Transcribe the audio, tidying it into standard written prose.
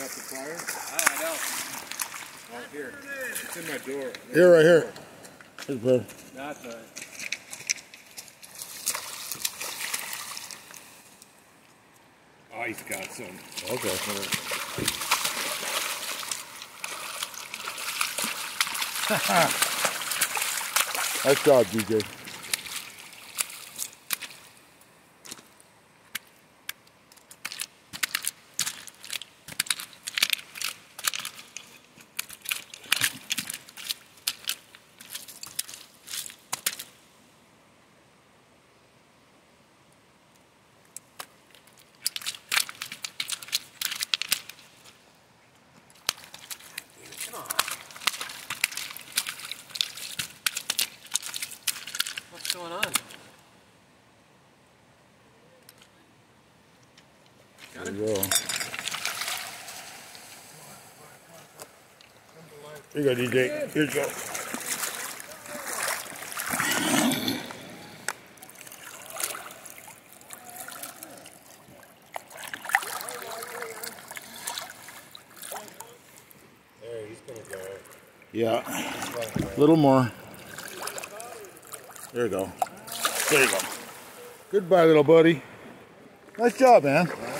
got the pliers? I don't. Oh, here. It's in my door. Here, right here. Here's a pair. That's all right. Oh, he's got some. Okay. Nice job, DJ. Come on. What's going on? Got There it? you go. Here you go, DJ. Here you go. There, he's gonna go. Yeah. A little more. There you go. There you go. Goodbye, little buddy. Nice job, man.